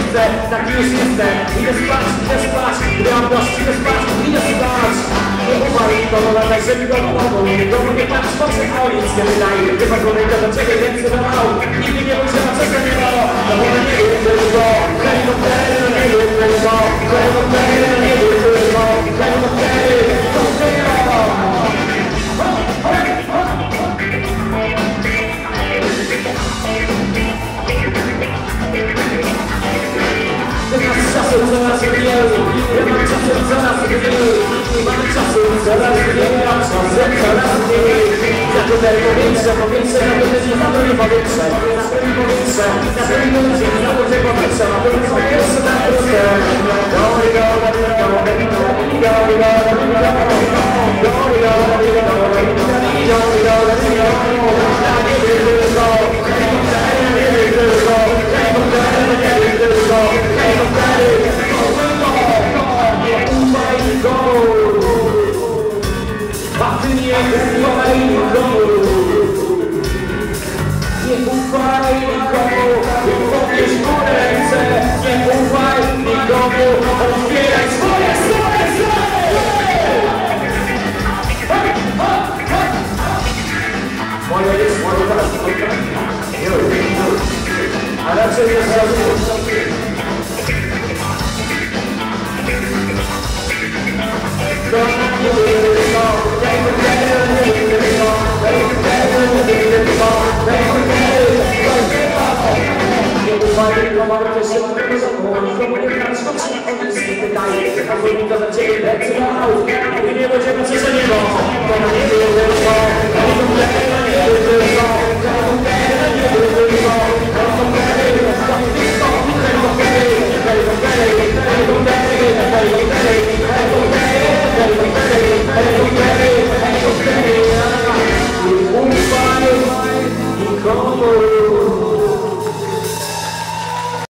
widzę, taki już jestem. Idę spać, gdy mam dość, idę spać, idę spać. Nie umarł nikogo, latać, że mi go pomogą. Nikogo nie patrz, patrzę, o nic nie wydaje. Chyba kolejnego do ciebie więcej dodał. Nigdy nie będzie na czego nie ma. No bo nie wiem tylko, helikoptery, no nie wiem tylko, helikoptery, no nie wiem tylko, helikoptery, to tylko. Coraz mniej, nie mam czasu, coraz mniej, nie mam czasu, coraz mniej, mam czasu, coraz mniej. Za to powietrze, powietrze, na to nie zabroni powietrze, zabroni powietrze, zabroni ludzi, zabroni powietrze, na to jest powietrze, na krótkę. A raczej jest zrozumieć. Nie będziemy coś za niebo.